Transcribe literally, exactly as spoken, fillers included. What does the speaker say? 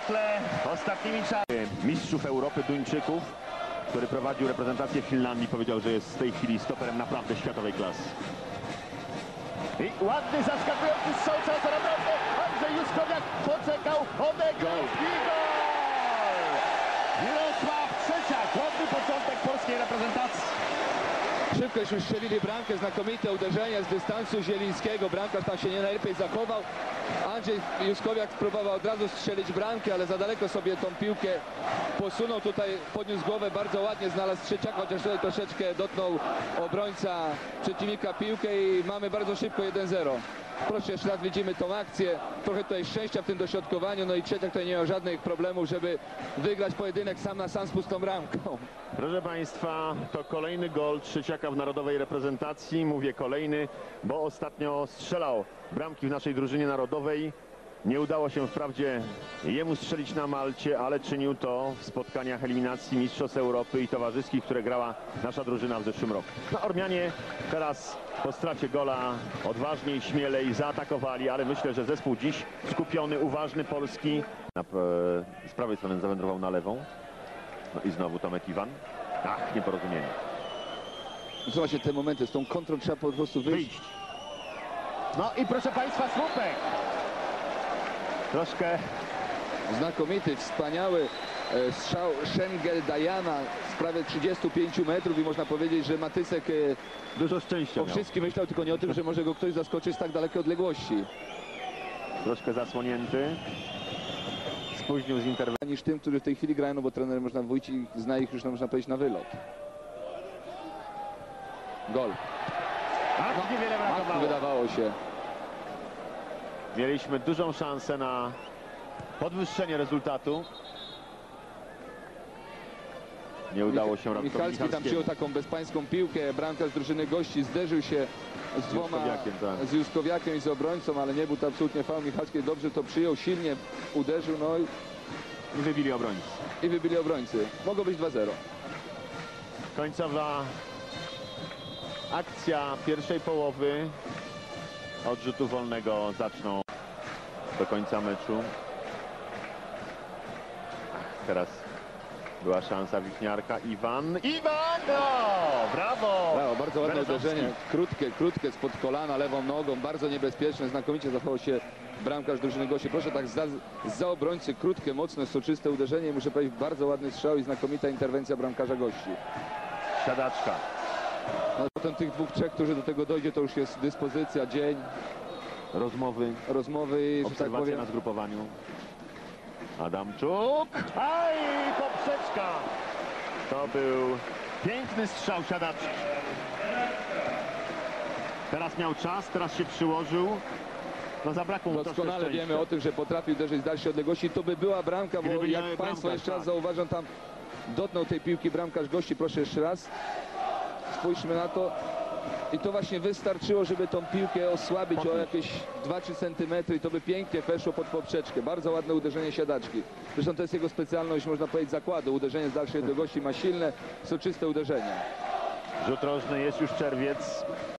tle ostatnimi czasami. Mistrzów Europy Duńczyków, który prowadził reprezentację Finlandii, powiedział, że jest w tej chwili stoperem naprawdę światowej klasy. I ładny, zaskakujący strzał, co naprawdę Andrzej Juskowiak poczekał, odegrał i gol! Mirosław Trzeciak, ładny początek polskiej reprezentacji. Szybko już strzelili bramkę, znakomite uderzenie z dystansu Zielińskiego. Bramkarz tam się nie najlepiej zachował. Andrzej Juskowiak próbował od razu strzelić bramkę, ale za daleko sobie tą piłkę posunął. Tutaj podniósł głowę, bardzo ładnie znalazł Trzeciak, chociaż tutaj troszeczkę dotknął obrońca przeciwnika piłkę i mamy bardzo szybko jeden zero. Proszę, jeszcze raz widzimy tą akcję. Trochę tutaj szczęścia w tym dośrodkowaniu, no i Trzeciak tutaj nie miał żadnych problemów, żeby wygrać pojedynek sam na sam z pustą bramką. Proszę Państwa, to kolejny gol Trzeciaka w narodowej reprezentacji. Mówię kolejny, bo ostatnio strzelał bramki w naszej drużynie narodowej. Nie udało się wprawdzie jemu strzelić na Malcie, ale czynił to w spotkaniach eliminacji Mistrzostw Europy i towarzyskich, które grała nasza drużyna w zeszłym roku. No, Ormianie teraz po stracie gola odważniej, śmielej zaatakowali, ale myślę, że zespół dziś skupiony, uważny, polski. Na, z prawej strony zawędrował na lewą. No i znowu Tomek Iwan. Ach, nieporozumienie. Zobaczcie te momenty, z tą kontrą trzeba po prostu wyjść. Wyjść. No i proszę Państwa, słupek. Troszkę Znakomity, wspaniały e, strzał Szengel Dajana z prawie trzydziestu pięciu metrów i można powiedzieć, że Matysek e, dużo szczęścia o miał. wszystkim myślał, tylko nie o tym, że może go ktoś zaskoczyć z tak dalekiej odległości. Troszkę zasłonięty. Spóźnił z interwencji. Niż tym, którzy w tej chwili grają, no bo trener można Wójcik zna ich już, no, można powiedzieć, na wylot. Gol. Ach, niewiele brakowało. Wydawało się. Mieliśmy dużą szansę na podwyższenie rezultatu. Nie udało się Radkowi Michalski tam przyjął taką bezpańską piłkę. Bramkarz drużyny gości zderzył się z dwoma, Juskowiakiem, tak. z Juskowiakiem i z obrońcą, ale nie był to absolutnie faul. Michalski dobrze to przyjął, silnie uderzył, no i, I wybili obrońcy. i wybili obrońcy. Mogło być dwa zero. Końcowa akcja pierwszej połowy. Od rzutu wolnego zaczną do końca meczu. Teraz była szansa Wiśniarka. Iwan. Iwan! No! Brawo! Brawo, bardzo ładne Berezowski. uderzenie. Krótkie, krótkie spod kolana, lewą nogą. Bardzo niebezpieczne. Znakomicie zachował się bramkarz drużyny gości. Proszę tak za, za obrońcy. Krótkie, mocne, soczyste uderzenie. I muszę powiedzieć, bardzo ładny strzał i znakomita interwencja bramkarza gości. Siadaczka. No, potem tych dwóch, trzech, którzy do tego dojdzie, to już jest dyspozycja, dzień, Rozmowy. rozmowy, że tak Obserwacja powiem. na zgrupowaniu. Adamczuk. Aj, poprzeczka. To był piękny strzał siadaczki. Teraz miał czas, teraz się przyłożył. No zabrakło mu troszkę Doskonale szczęścia. wiemy o tym, że potrafił uderzyć z dalszej odległości. To by była bramka, bo Gdyby nie jak bramka, Państwo jeszcze raz tak. zauważą, tam dotknął tej piłki bramkarz gości. Proszę jeszcze raz. Spójrzmy na to. I to właśnie wystarczyło, żeby tą piłkę osłabić o jakieś dwa trzy centymetry i to by pięknie weszło pod poprzeczkę. Bardzo ładne uderzenie siadaczki. Zresztą to jest jego specjalność, można powiedzieć, zakładu. Uderzenie z dalszej odległości ma silne, soczyste uderzenia. Rzut rożny, jest już czerwiec.